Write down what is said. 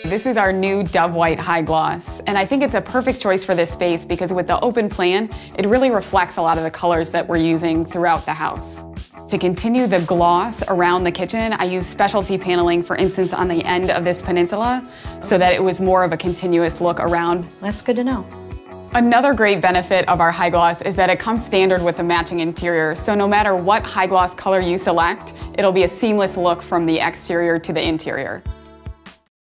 This is our new Dove White High Gloss, and I think it's a perfect choice for this space because with the open plan, it really reflects a lot of the colors that we're using throughout the house. To continue the gloss around the kitchen, I used specialty paneling, for instance, on the end of this peninsula, so that it was more of a continuous look around. That's good to know. Another great benefit of our high gloss is that it comes standard with the matching interior, so no matter what high gloss color you select, it'll be a seamless look from the exterior to the interior.